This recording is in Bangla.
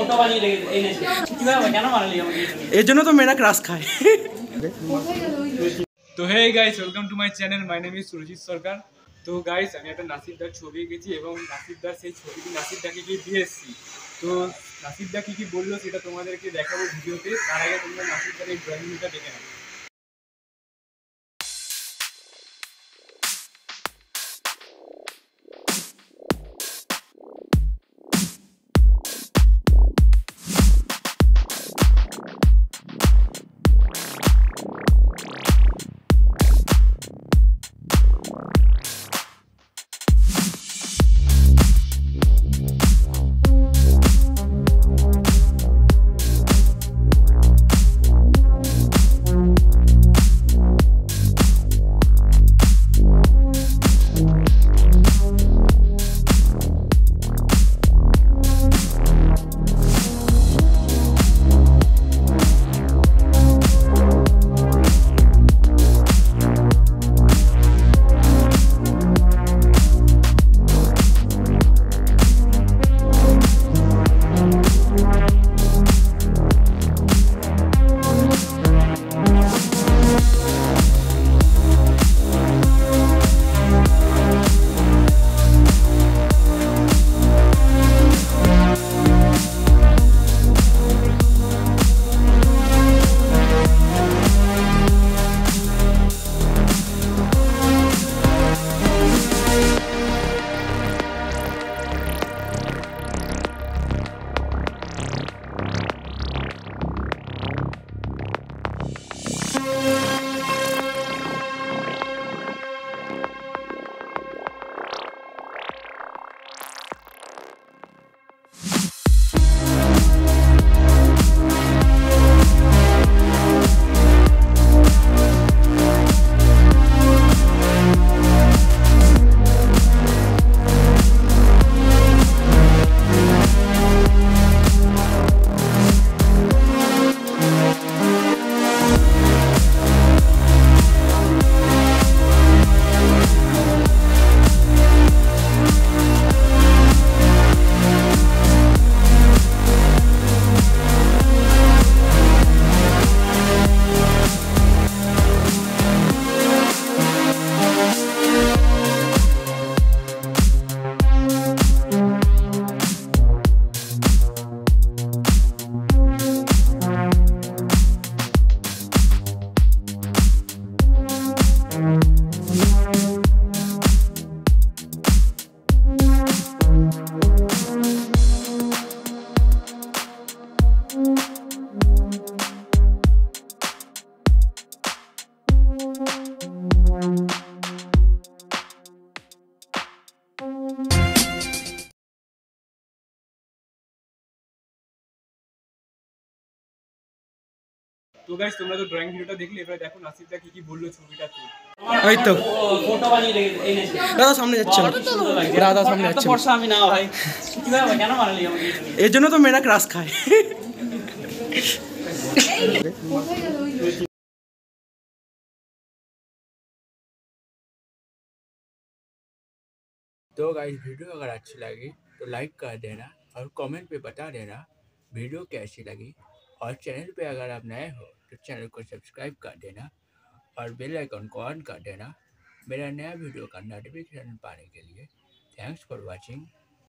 এর জন্য তো মেয়েরা ক্রাশ খায়। তো hey guys, welcome to my channel. My name is Surajit Sarkar. তো গাইস, আমি একটা নাসিফ দার ছবি এঁকেছি এবং নাসিফ দার সেই ছবিটি নাসিফ দাকে গিয়ে দিয়ে এসেছি। তো নাসিফ দা কী বললো সেটা তোমাদেরকে দেখাবো ভিডিওতে। তার আগে তোমরা নাসিফ দার এই ড্রয়িং রুমটা দেখে নাও। তো গাইস, তোমরা তো ড্রয়িং ভিডিওটা দেখলে, এবার দেখো নাসিফ দা কি বললো ছবিটাতে। এই তো দাদা সামনে যাচ্ছে, দাদা সামনে যাচ্ছে। আমি না ভাই, কেন বানালি আমাকে? এর জন্য তো মেয়েরা ক্রাশ খায়। तो गाइस, वीडियो अगर अच्छी लगी तो लाइक कर देना और कमेंट पे बता देना वीडियो कैसी लगी। और चैनल पे अगर आप नए हो तो चैनल को सब्सक्राइब कर देना और बेल आइकन को ऑन कर देना मेरा नया वीडियो का नोटिफिकेशन पाने के लिए। Thanks for watching.